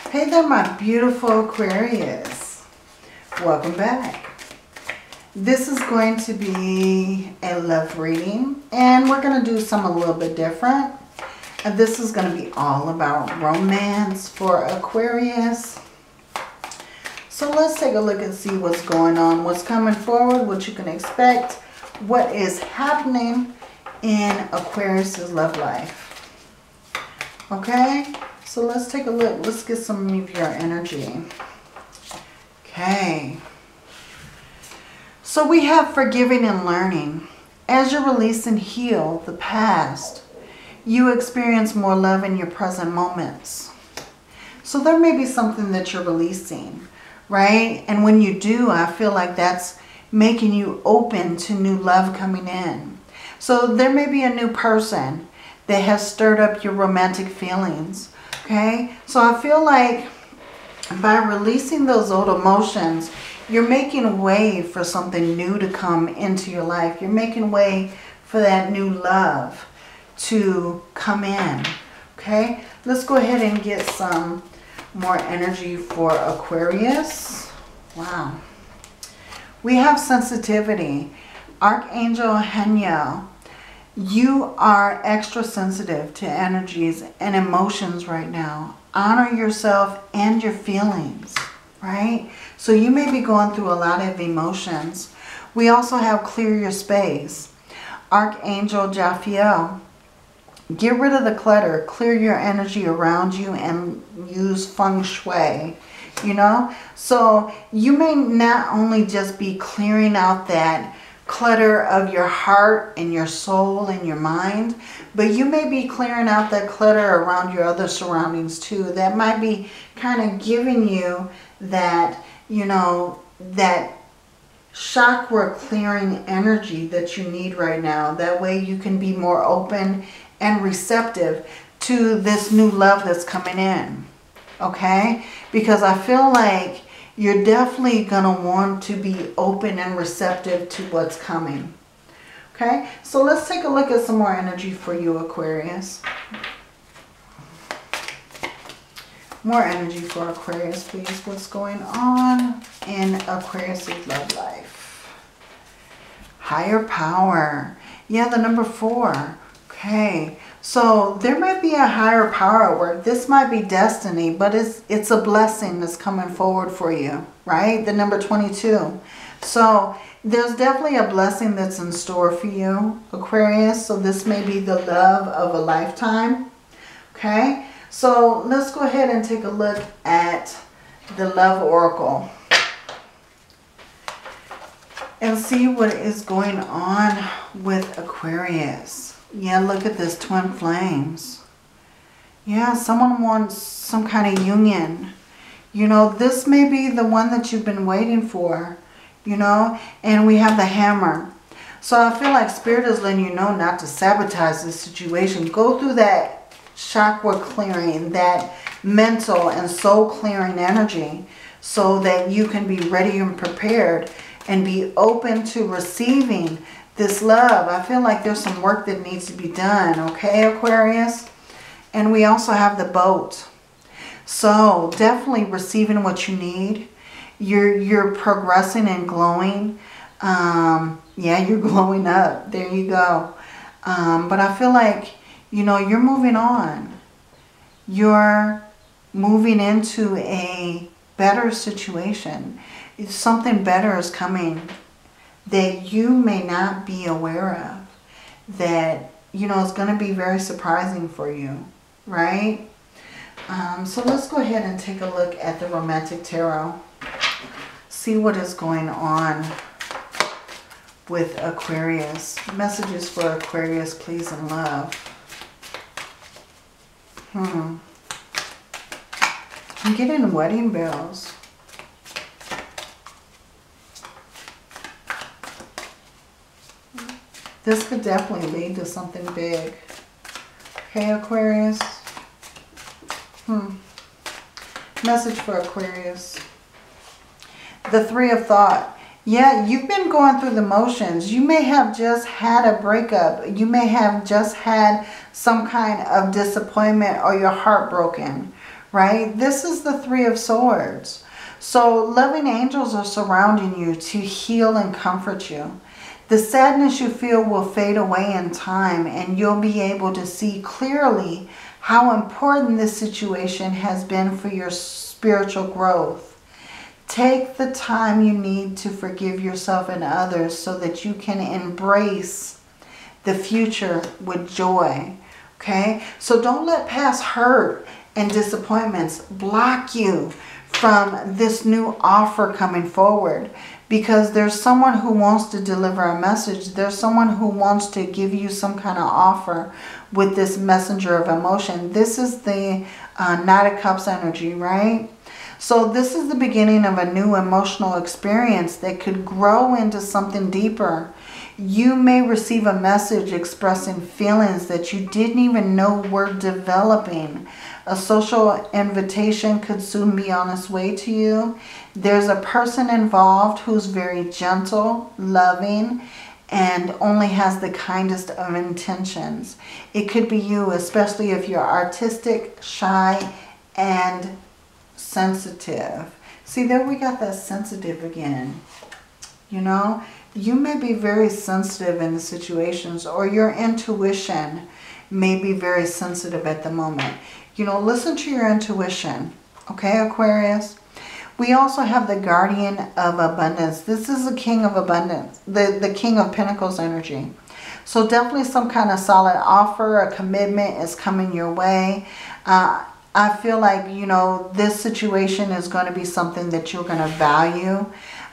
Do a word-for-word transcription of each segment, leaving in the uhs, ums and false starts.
Hey there, my beautiful Aquarius. Welcome back. This is going to be a love reading, and we're going to do something a little bit different. And this is going to be all about romance for Aquarius. So let's take a look and see what's going on, what's coming forward, what you can expect, what is happening in Aquarius's love life. Okay, so let's take a look. Let's get some of your energy. Okay. So we have forgiving and learning. As you release and heal the past, you experience more love in your present moments. So there may be something that you're releasing, right? And when you do, I feel like that's making you open to new love coming in. So there may be a new person that has stirred up your romantic feelings, okay? So I feel like by releasing those old emotions, you're making way for something new to come into your life. You're making way for that new love to come in, okay? Let's go ahead and get some more energy for Aquarius. Wow. We have sensitivity. Archangel Haniel, you are extra sensitive to energies and emotions right now. Honor yourself and your feelings, right? So you may be going through a lot of emotions. We also have clear your space. Archangel Jophiel, get rid of the clutter. Clear your energy around you and use feng shui, you know? So you may not only just be clearing out that clutter of your heart and your soul and your mind, but you may be clearing out that clutter around your other surroundings too. That might be kind of giving you that, you know, that chakra clearing energy that you need right now. That way you can be more open and receptive to this new love that's coming in, okay? Because I feel like you're definitely going to want to be open and receptive to what's coming. Okay, so let's take a look at some more energy for you, Aquarius. More energy for Aquarius, please. What's going on in Aquarius's love life? Higher power. Yeah, the number four. Okay, so there might be a higher power at work. This might be destiny, but it's it's a blessing that's coming forward for you, right? The number twenty-two. So there's definitely a blessing that's in store for you, Aquarius. So this may be the love of a lifetime. Okay, so let's go ahead and take a look at the love oracle and see what is going on with Aquarius. Yeah, look at this, twin flames. Yeah, someone wants some kind of union. You know, this may be the one that you've been waiting for, you know, and we have the hammer. So I feel like Spirit is letting you know not to sabotage this situation. Go through that chakra clearing, that mental and soul clearing energy so that you can be ready and prepared and be open to receiving this love. I feel like there's some work that needs to be done, okay, Aquarius? And we also have the boat. So definitely receiving what you need. You're, you're progressing and glowing. Um, yeah, you're glowing up. There you go. Um, but I feel like, you know, you're moving on. You're moving into a better situation. Something better is coming that you may not be aware of, that, you know, is going to be very surprising for you, right? Um, so let's go ahead and take a look at the romantic tarot. See what is going on with Aquarius. Messages for Aquarius, please, in love. Hmm. I'm getting wedding bells. This could definitely lead to something big. Okay, Aquarius. Hmm. Message for Aquarius. The Three of Thought. Yeah, you've been going through the motions. You may have just had a breakup. You may have just had some kind of disappointment or your heart broken, right? This is the Three of Swords. So loving angels are surrounding you to heal and comfort you. The sadness you feel will fade away in time, and you'll be able to see clearly how important this situation has been for your spiritual growth. Take the time you need to forgive yourself and others so that you can embrace the future with joy. Okay? So don't let past hurt and disappointments block you from this new offer coming forward, because there's someone who wants to deliver a message. There's someone who wants to give you some kind of offer with this messenger of emotion. This is the uh, Knight of Cups energy, right? So this is the beginning of a new emotional experience that could grow into something deeper. You may receive a message expressing feelings that you didn't even know were developing. A social invitation could soon be on its way to you. There's a person involved who's very gentle, loving, and only has the kindest of intentions. It could be you, especially if you're artistic, shy, and sensitive. See, there we got that sensitive again. You know, you may be very sensitive in the situations, or your intuition may be very sensitive at the moment. You know, listen to your intuition. Okay, Aquarius? We also have the Guardian of Abundance. This is the King of Abundance, the, the King of Pentacles energy. So definitely some kind of solid offer, a commitment is coming your way. Uh, I feel like, you know, this situation is going to be something that you're going to value.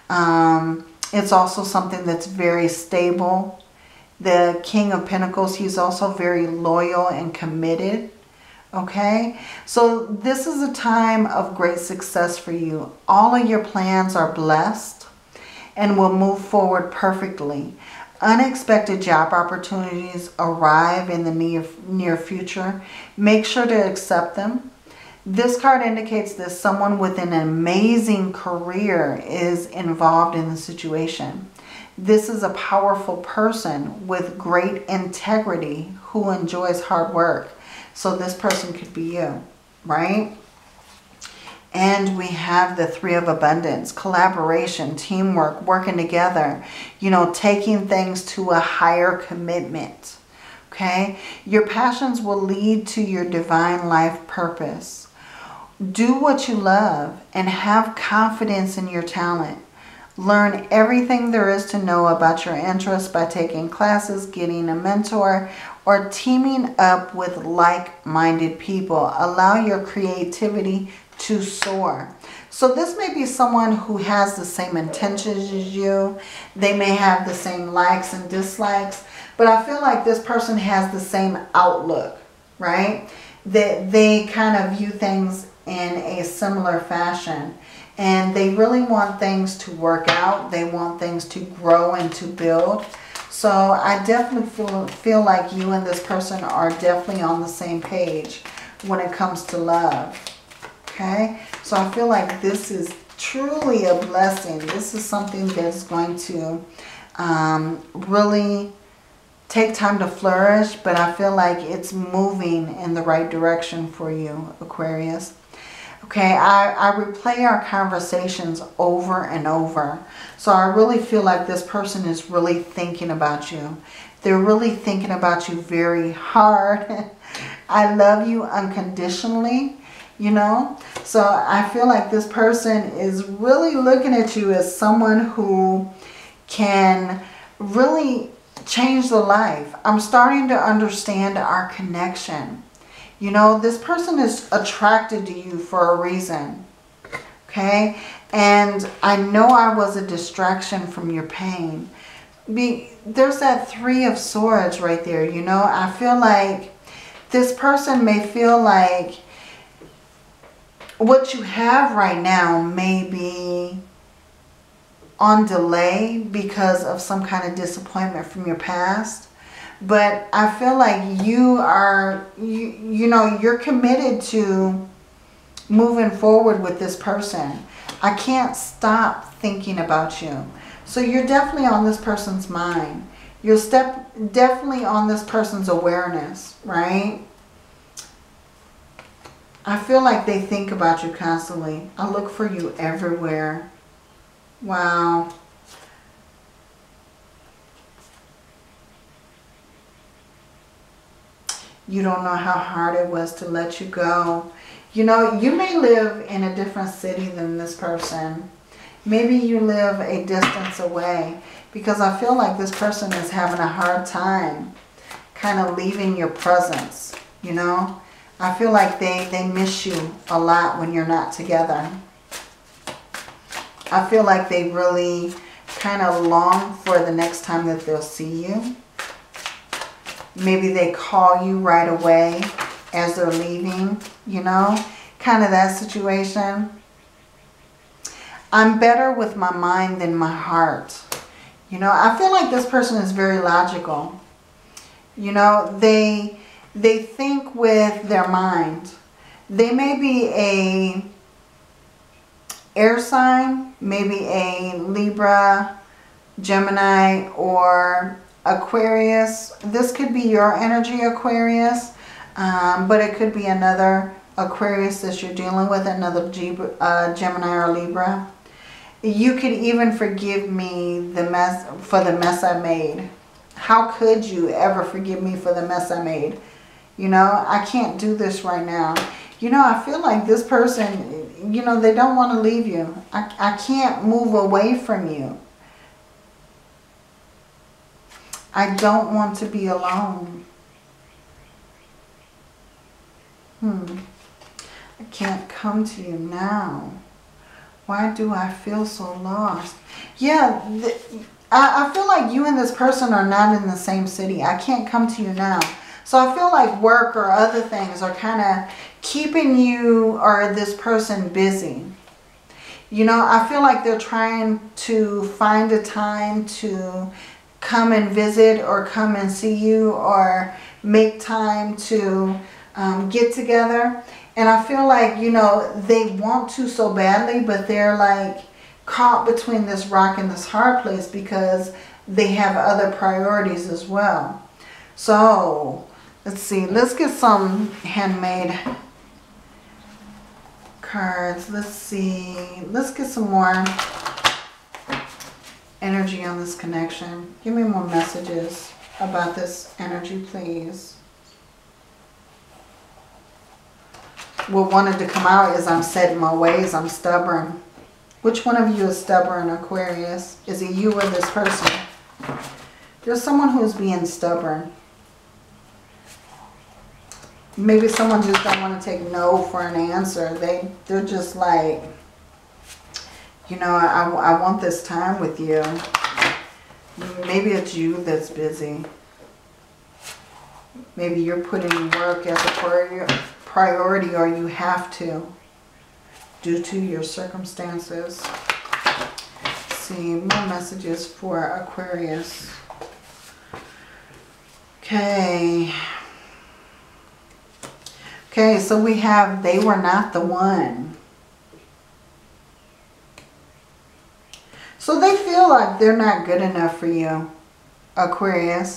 Um, it's also something that's very stable. The King of Pentacles, he's also very loyal and committed. Okay, so this is a time of great success for you. All of your plans are blessed and will move forward perfectly. Unexpected job opportunities arrive in the near, near future. Make sure to accept them. This card indicates that someone with an amazing career is involved in the situation. This is a powerful person with great integrity who enjoys hard work. So this person could be you, right? And we have the Three of Abundance, collaboration, teamwork, working together, you know, taking things to a higher commitment, okay? Your passions will lead to your divine life purpose. Do what you love and have confidence in your talent. Learn everything there is to know about your interests by taking classes, getting a mentor, or teaming up with like-minded people. Allow your creativity to soar. So this may be someone who has the same intentions as you. They may have the same likes and dislikes, but I feel like this person has the same outlook, right? That they kind of view things in a similar fashion. And they really want things to work out. They want things to grow and to build. So I definitely feel, feel like you and this person are definitely on the same page when it comes to love. Okay? So I feel like this is truly a blessing. This is something that's going to um, really take time to flourish. But I feel like it's moving in the right direction for you, Aquarius. Okay, I, I replay our conversations over and over. So I really feel like this person is really thinking about you. They're really thinking about you very hard. I love you unconditionally, you know. So I feel like this person is really looking at you as someone who can really change the life. I'm starting to understand our connection. You know, this person is attracted to you for a reason, okay? And I know I was a distraction from your pain. Be, there's that Three of Swords right there, you know? I feel like this person may feel like what you have right now may be on delay because of some kind of disappointment from your past. But I feel like you are, you, you know, you're committed to moving forward with this person. I can't stop thinking about you. So you're definitely on this person's mind. You're step, definitely on this person's awareness, right? I feel like they think about you constantly. I look for you everywhere. Wow. You don't know how hard it was to let you go. You know, you may live in a different city than this person. Maybe you live a distance away, because I feel like this person is having a hard time kind of leaving your presence, you know. I feel like they, they miss you a lot when you're not together. I feel like they really kind of long for the next time that they'll see you. Maybe they call you right away as they're leaving, you know, kind of that situation. I'm better with my mind than my heart. You know, I feel like this person is very logical. You know, they, they think with their mind. They may be a air sign, maybe a Libra, Gemini, or Aquarius. This could be your energy, Aquarius, um, but it could be another Aquarius that you're dealing with, another G, uh, Gemini or Libra. You could even forgive me the mess for the mess I made. How could you ever forgive me for the mess I made? You know, I can't do this right now. You know, I feel like this person, you know, they don't want to leave you. I, I can't move away from you. I don't want to be alone. Hmm. I can't come to you now. Why do I feel so lost? Yeah, I, I feel like you and this person are not in the same city. I can't come to you now. So I feel like work or other things are kind of keeping you or this person busy. You know, I feel like they're trying to find a time to come and visit or come and see you or make time to um, get together. And I feel like, you know, they want to so badly, but they're like caught between this rock and this hard place because they have other priorities as well. So, let's see. Let's get some handmade cards. Let's see. Let's get some more energy on this connection. Give me more messages about this energy, please. What wanted to come out is I'm set in my ways. I'm stubborn. Which one of you is stubborn, Aquarius? Is it you or this person? There's someone who's being stubborn. Maybe someone just don't want to take no for an answer. They, they're just like, you know, I, I want this time with you. Maybe it's you that's busy. Maybe you're putting work as a priority. priority or you have to due to your circumstances. Let's see, more messages for Aquarius. Okay. Okay, so we have they were not the one. So they feel like they're not good enough for you, Aquarius.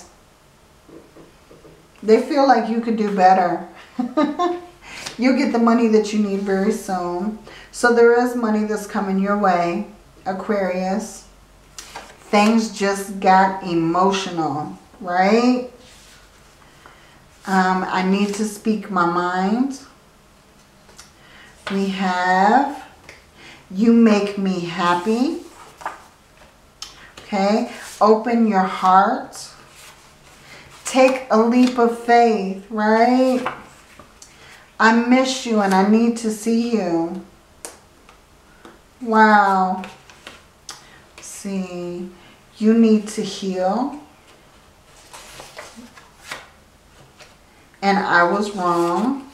They feel like you could do better. You'll get the money that you need very soon. So there is money that's coming your way, Aquarius. Things just got emotional, right? Um, I need to speak my mind. We have, you make me happy. Okay, open your heart. Take a leap of faith, right? I miss you and I need to see you. Wow. Let's see, you need to heal. And I was wrong.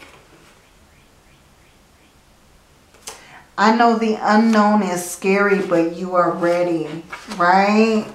I know the unknown is scary, but you are ready, right?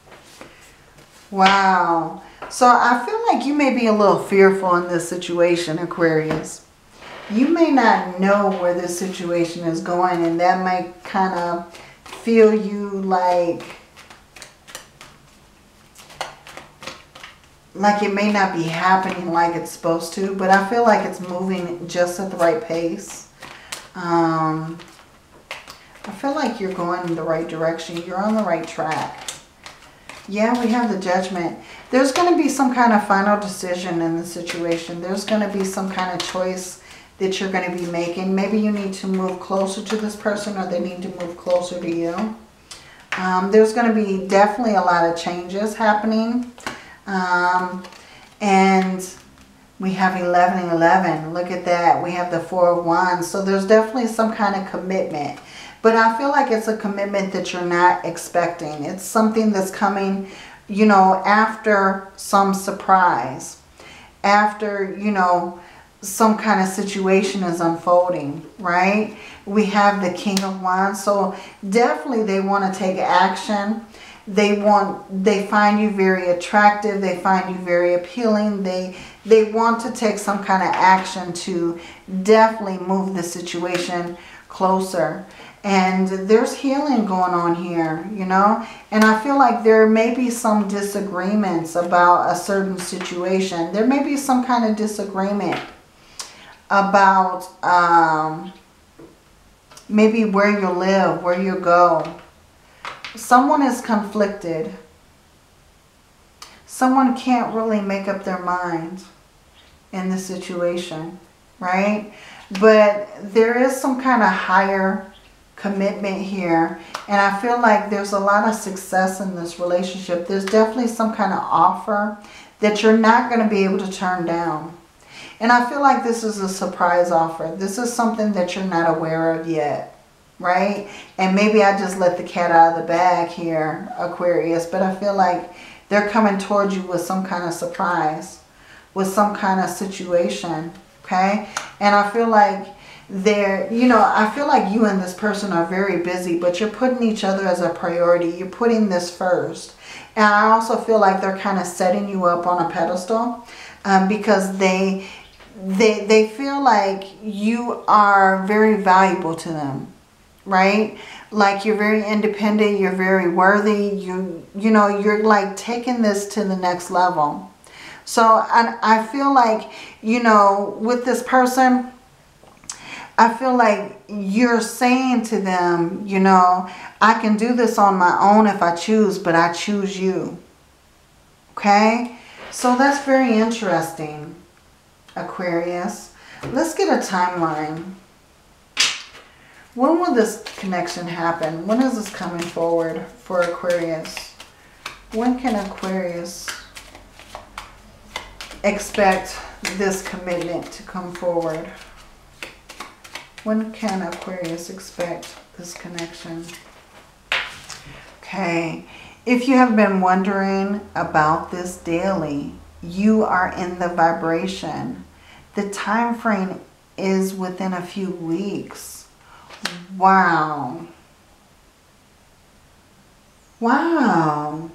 Wow. So I feel like you may be a little fearful in this situation, Aquarius. You may not know where this situation is going, and that might kind of feel you like like it may not be happening like it's supposed to, but I feel like it's moving just at the right pace. Um, I feel like you're going in the right direction. You're on the right track. Yeah, we have the Judgment. There's going to be some kind of final decision in the situation. There's going to be some kind of choice that you're going to be making. Maybe you need to move closer to this person, or they need to move closer to you. Um, there's going to be definitely a lot of changes happening. Um, and we have eleven eleven. Look at that. We have the Four of Wands. So there's definitely some kind of commitment. But I feel like it's a commitment that you're not expecting. It's something that's coming, you know, after some surprise. After, you know, some kind of situation is unfolding, right? We have the King of Wands. So definitely they want to take action. They want, they find you very attractive. They find you very appealing. They, they want to take some kind of action to definitely move the situation closer. And there's healing going on here, you know. And I feel like there may be some disagreements about a certain situation. There may be some kind of disagreement about um, maybe where you live, where you go. Someone is conflicted. Someone can't really make up their mind in the situation, right? But there is some kind of higher commitment here, and I feel like there's a lot of success in this relationship. There's definitely some kind of offer that you're not going to be able to turn down. And I feel like this is a surprise offer. This is something that you're not aware of yet, right? And maybe I just let the cat out of the bag here, Aquarius, but I feel like they're coming towards you with some kind of surprise, with some kind of situation, okay? And I feel like There, you know, I feel like you and this person are very busy, but you're putting each other as a priority. You're putting this first. And I also feel like they're kind of setting you up on a pedestal um, because they, they, they feel like you are very valuable to them, right? Like you're very independent, you're very worthy, you, you know, you're like taking this to the next level. So I, I feel like, you know, with this person, I feel like you're saying to them, you know, I can do this on my own if I choose, but I choose you. Okay? So that's very interesting, Aquarius. Let's get a timeline. When will this connection happen? When is this coming forward for Aquarius? When can Aquarius expect this commitment to come forward? When can Aquarius expect this connection? Okay, if you have been wondering about this daily, you are in the vibration. The time frame is within a few weeks. Wow. Wow.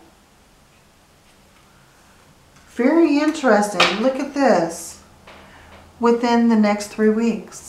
Very interesting. Look at this. Within the next three weeks.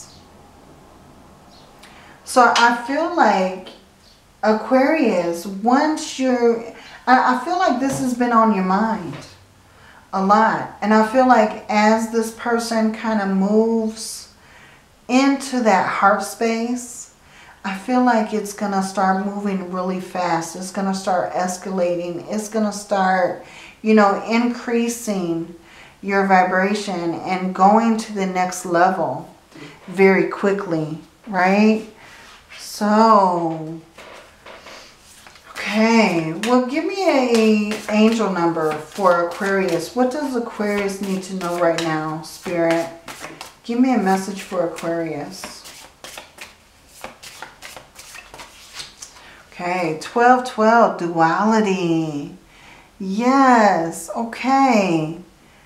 So I feel like Aquarius, once you're, I, I feel like this has been on your mind a lot. And I feel like as this person kind of moves into that heart space, I feel like it's going to start moving really fast. It's going to start escalating. It's going to start, you know, increasing your vibration and going to the next level very quickly, right? So, okay, well, give me a angel number for Aquarius. What does Aquarius need to know right now, Spirit? Give me a message for Aquarius. Okay, twelve twelve, duality. Yes, okay.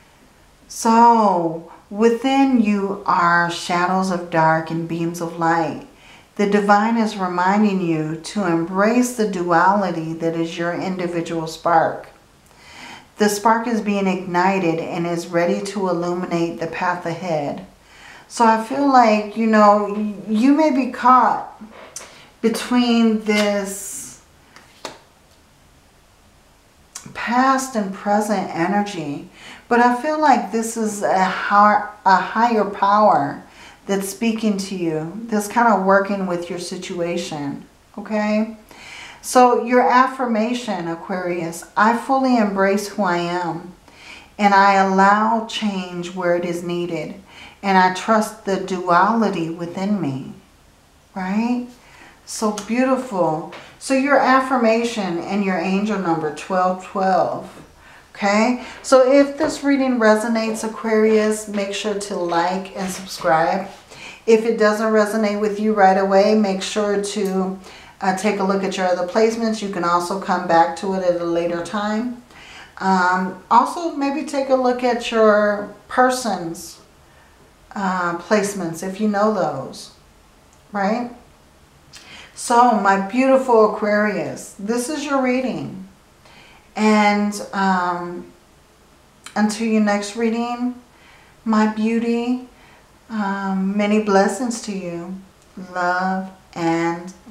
So, within you are shadows of dark and beams of light. The divine is reminding you to embrace the duality that is your individual spark. The spark is being ignited and is ready to illuminate the path ahead. So I feel like, you know, you may be caught between this past and present energy. But I feel like this is a, higher, a higher power that's speaking to you. That's kind of working with your situation. Okay? So your affirmation, Aquarius, I fully embrace who I am. And I allow change where it is needed. And I trust the duality within me. Right? So beautiful. So your affirmation and your angel number, twelve twelve. Okay? So if this reading resonates, Aquarius, make sure to like and subscribe. If it doesn't resonate with you right away, make sure to uh, take a look at your other placements. You can also come back to it at a later time. Um, also, maybe take a look at your person's uh, placements if you know those. Right? So, my beautiful Aquarius, this is your reading. And um, until your next reading, my beauty, um, many blessings to you. Love and